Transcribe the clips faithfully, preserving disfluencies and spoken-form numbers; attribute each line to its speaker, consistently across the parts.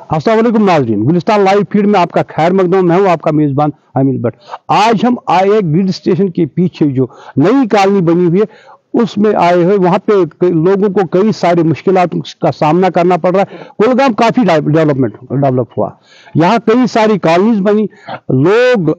Speaker 1: अस्सलाम वालेकुम नाज़रीन, गुलिस्तान लाइव फीड में आपका खैर मकदम। मैं हूँ आपका मेज़बान अमीर भट्ट। आज हम आए ग्रिड स्टेशन के पीछे जो नई कॉलोनी बनी हुई है उसमें आए हुए। वहाँ पे लोगों को कई सारी मुश्किलात का सामना करना पड़ रहा है। कुलगाम काफ़ी डेवलपमेंट डेवलप हुआ, यहाँ कई सारी कॉलोनीज बनी। लोग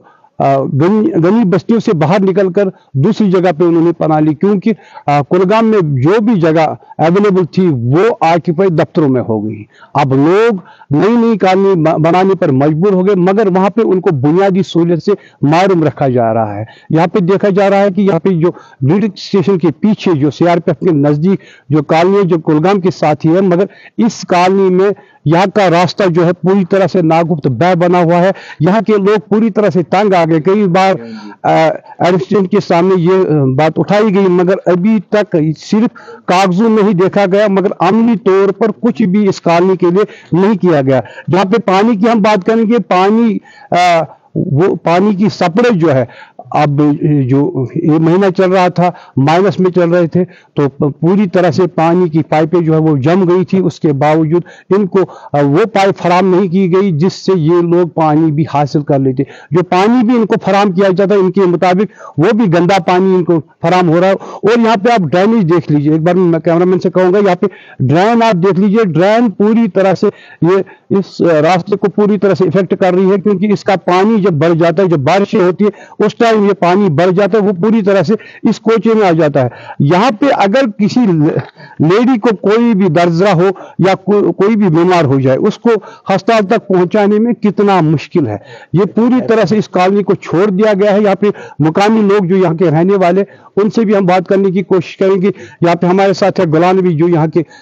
Speaker 1: गनी गनी बस्तियों से बाहर निकलकर दूसरी जगह पे उन्होंने पनाह ली, क्योंकि कुलगाम में जो भी जगह अवेलेबल थी वो ऑक्यूपाई दफ्तरों में हो गई। अब लोग नई नई कॉलोनी बनाने पर मजबूर हो गए, मगर वहां पे उनको बुनियादी सहूलियत से मारूम रखा जा रहा है। यहाँ पे देखा जा रहा है कि यहाँ पे जो ग्रिड स्टेशन के पीछे जो सीआरपीएफ के नजदीक जो कॉलोनी जो कुलगाम के साथ ही है, मगर इस कॉलोनी में यहाँ का रास्ता जो है पूरी तरह से नागुफ्त बह बना हुआ है। यहाँ के लोग पूरी तरह से तंग आ गए। कई बार एडमिनिस्ट्रेशन के सामने ये बात उठाई गई, मगर अभी तक सिर्फ कागजों में ही देखा गया, मगर अमली तौर पर कुछ भी इस कॉलोनी के लिए नहीं किया गया। जहाँ पे पानी की हम बात करेंगे, पानी आ, वो पानी की सप्लाई जो है, अब जो ये महीना चल रहा था माइनस में चल रहे थे, तो पूरी तरह से पानी की पाइपें जो है वो जम गई थी। उसके बावजूद इनको वो पाइप फराम नहीं की गई जिससे ये लोग पानी भी हासिल कर लेते। जो पानी भी इनको फराम किया जाता है इनके मुताबिक, वो भी गंदा पानी इनको फराम हो रहा है। और यहाँ पे आप ड्रेनेज देख लीजिए, एक बार मैं कैमरामैन से कहूँगा यहाँ पे ड्रेन आप देख लीजिए। ड्रेन पूरी तरह से ये इस रास्ते को पूरी तरह से इफेक्ट कर रही है, क्योंकि इसका पानी जब बढ़ जाता है, जब बारिशें होती है उस टाइम ये पानी बढ़ जाता है, वो पूरी तरह से इस कोचे में आ जाता है। यहाँ पे अगर किसी लेडी को कोई भी दर्जा हो या को, कोई भी बीमार हो जाए, उसको अस्पताल तक पहुंचाने में कितना मुश्किल है। ये पूरी तरह से इस कॉलोनी को छोड़ दिया गया है। यहाँ पे मुकामी लोग जो यहाँ के रहने वाले, उनसे भी हम बात करने की कोशिश करेंगे। यहाँ पे हमारे साथ है गुलाम नबी, जो यहाँ के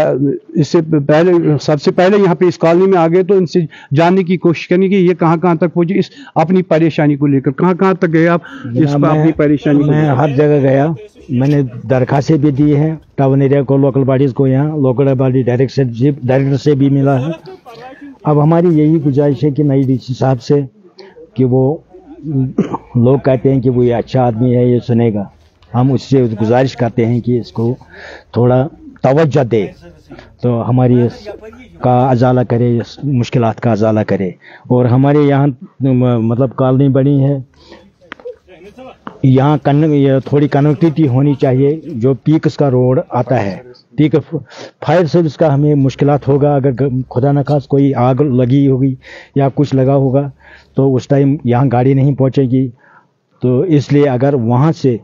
Speaker 1: इससे पहले सबसे पहले यहाँ पे इस कॉलोनी में आ गए, तो इनसे जानने की कोशिश करेंगे कि ये कहाँ कहाँ तक पहुंचे इस अपनी परेशानी को लेकर। कहाँ कहाँ तक गए आप इस अपनी परेशानी?
Speaker 2: मैं हर जगह गया, मैंने दरखास्तें भी दी है टाउन एरिया को, लोकल बॉडीज को, यहाँ लोकल बॉडी डायरेक्टर डायरेक्टर से भी मिला है। अब हमारी यही गुजारिश है कि नई डीसी साहब से कि वो लोग कहते हैं कि वो ये अच्छा आदमी है, ये सुनेगा। हम उससे गुजारिश करते हैं कि इसको थोड़ा तवज्जो दे, तो हमारी का अजाला करे, मुश्किलात का अजाला करे। और हमारे यहाँ मतलब कॉलोनी बनी है, यहाँ कन थोड़ी कनेक्टिविटी होनी चाहिए। जो पीक्स का रोड आता है, पीक फायर सर्विस का हमें मुश्किलात होगा। अगर खुदा न खास कोई आग लगी होगी या कुछ लगा होगा तो उस टाइम यहाँ गाड़ी नहीं पहुँचेगी। तो इसलिए अगर वहाँ से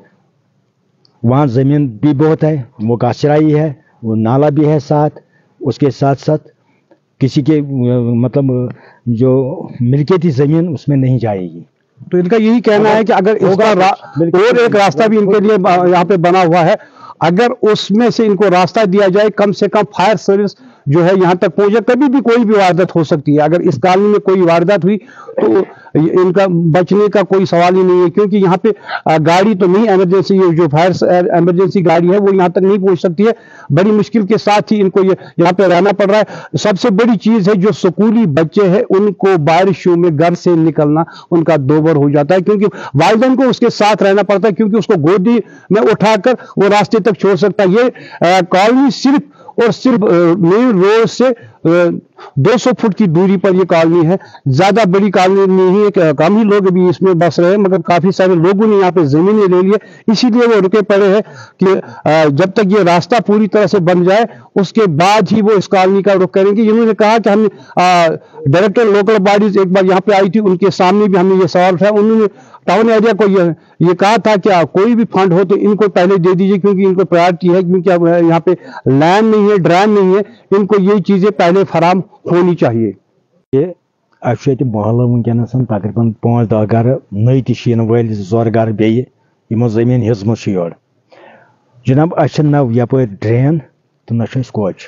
Speaker 2: वहाँ ज़मीन भी बहुत है, वो गाछराई है, वो नाला भी है साथ, उसके साथ साथ किसी के मतलब जो मिल्कियती ज़मीन उसमें नहीं जाएगी।
Speaker 1: तो इनका यही कहना है कि अगर इसका और एक रास्ता भी इनके लिए यहाँ पे बना हुआ है, अगर उसमें से इनको रास्ता दिया जाए, कम से कम फायर सर्विस जो है यहाँ तक पहुंचे। कभी भी कोई भी वारदात हो सकती है, अगर इस कॉलोनी में कोई वारदात हुई तो इनका बचने का कोई सवाल ही नहीं है, क्योंकि यहाँ पे गाड़ी तो नहीं, इमरजेंसी जो फायर इमरजेंसी गाड़ी है वो यहाँ तक नहीं पहुंच सकती है। बड़ी मुश्किल के साथ ही इनको ये यहाँ पे रहना पड़ रहा है। सबसे बड़ी चीज है जो स्कूली बच्चे हैं, उनको बारिशों में घर से निकलना उनका दोबर हो जाता है, क्योंकि वालिदैन को उसके साथ रहना पड़ता है, क्योंकि उसको गोदी में उठाकर वो रास्ते तक छोड़ सकता है। ये कॉलोनी सिर्फ और सिर्फ मेन रोड से दो सौ फुट की दूरी पर ये कॉलोनी है। ज्यादा बड़ी कॉलोनी नहीं है, कम ही लोग भी इसमें बस रहे हैं, मगर काफी सारे लोगों ने यहाँ पे जमीनें ले ली है। इसीलिए वो रुके पड़े हैं कि जब तक ये रास्ता पूरी तरह से बन जाए उसके बाद ही वो इस कॉलोनी का रुख करेंगे। इन्होंने कहा कि हमने डायरेक्टर लोकल बॉडीज एक बार यहाँ पे आई थी, उनके सामने भी हमने ये सवाल उठाया। उन्होंने टाउन एरिया को ये ये कहा था कि कोई भी फंड हो तो इनको पहले दे दीजिए, क्योंकि इनको प्रायोरिटी है, क्योंकि अब यहाँ पे लैंड नहीं है, ड्रेन नहीं है, इनको ये चीजें पहले फराम होनी चाहिए।
Speaker 2: ये अच्छे मोहल्ला वनकस तकरीबन पाँच दह घर नई तीन वल जोर घर बे यमो जमीन हिजम योर जनाब। अच्छे न यप ड्रेन तो न कोच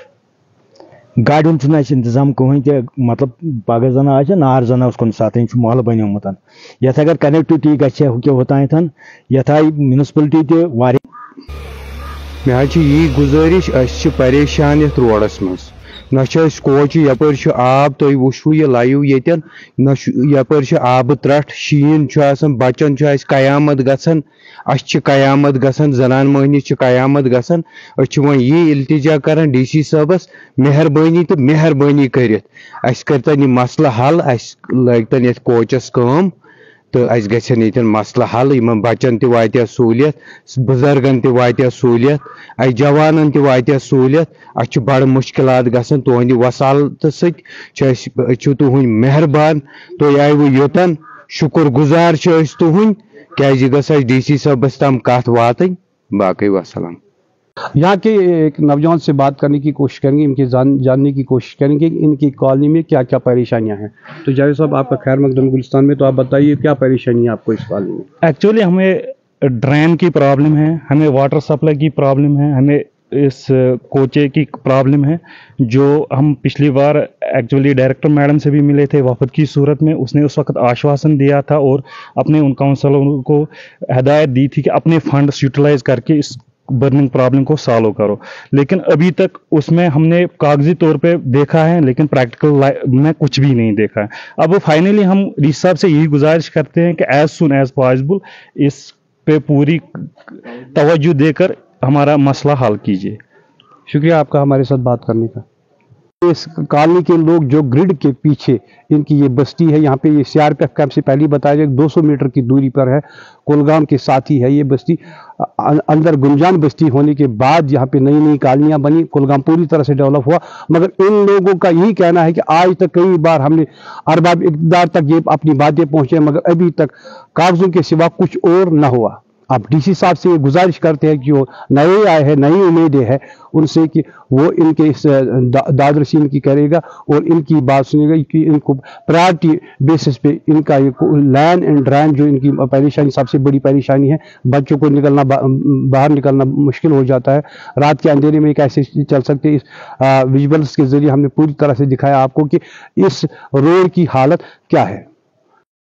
Speaker 2: गाड़ी ना इंतजाम कहें कि मतलब पगह जन आ नार जन कुन सात मोहल बनोमुत यथ अगर कनेक्टिविटी गो होतान यथ आई म्यूनसिपलिटी ते
Speaker 1: मे यही गुजारिश परेशान रोडस मज ना कोच यपर आब तुम वुशु यह लाइव यन ना यपर आब त्रट शीन बचन कयामत गसान अस कयामत गसान जनान महनिस कयामत गसान वो यह इल्तिजा कर डी सी साहबस मेहरबानी तो मेहरबानी कर करतन यह मसला हल अस लगतन ये कोचस कम तो अस गन ये मसला हल इन बचन तत सहूलियत बुजुर्गन तत सहूलियत अस जवानन तत सहूलियत अस बड़ मुश्किलात गसान तुहद वसालत सत तुहद मेहरबान तुम आयु योतन शुक्र गुजार तुहद क्या गस डी सी साहबस तम कत वातन बाकी वसलाम। यहाँ के एक नौजवान से बात करने की कोशिश करेंगे, इनके जान जानने की कोशिश करेंगे कि इनकी कॉलोनी में क्या क्या परेशानियां हैं। तो जावेद साहब, आपका खैर मकदम गुलिस्तान में, तो आप बताइए क्या परेशानी है आपको इस कॉलोनी में?
Speaker 3: एक्चुअली हमें ड्रेन की प्रॉब्लम है, हमें वाटर सप्लाई की प्रॉब्लम है, हमें इस कोचे की प्रॉब्लम है, जो हम पिछली बार एक्चुअली डायरेक्टर मैडम से भी मिले थे वफद की सूरत में। उसने उस वक्त आश्वासन दिया था और अपने उन काउंसलरों को हदायत दी थी कि अपने फंड्स यूटिलाइज करके इस बर्निंग प्रॉब्लम को सॉल्व करो, लेकिन अभी तक उसमें हमने कागजी तौर पे देखा है लेकिन प्रैक्टिकल में कुछ भी नहीं देखा है। अब फाइनली हम डी सी साहब से यही गुजारिश करते हैं कि एज सुन एज पॉसिबल इस पे पूरी तवज्जो देकर हमारा मसला हल कीजिए।
Speaker 1: शुक्रिया आपका हमारे साथ बात करने का। इस कॉलोनी के लोग जो ग्रिड के पीछे इनकी ये बस्ती है, यहाँ पे ये सीआरपीएफ कैंप से पहले बताया गया दो सौ मीटर की दूरी पर है, कुलगाम के साथ ही है ये बस्ती। अंदर गुंजान बस्ती होने के बाद यहाँ पे नई नई कॉलोनियाँ बनी, कुलगाम पूरी तरह से डेवलप हुआ, मगर इन लोगों का यही कहना है कि आज तक कई बार हमने अरबाब इक़्तिदार तक ये अपनी बातें पहुँचे मगर अभी तक कागजों के सिवा कुछ और न हुआ। आप डी सी साहब से गुजारिश करते हैं कि वो नए आए हैं, नई उम्मीदें हैं उनसे कि वो इनके इस दादरसी की करेगा और इनकी बात सुनेगा कि इनको प्रायोरिटी बेसिस पे इनका ये लैंड एंड ड्रेन जो इनकी परेशानी सबसे बड़ी परेशानी है। बच्चों को निकलना बा, बाहर निकलना मुश्किल हो जाता है, रात के अंधेरे में कैसे चल सकते। इस विजुअल्स के जरिए हमने पूरी तरह से दिखाया आपको कि इस रोड की हालत क्या है।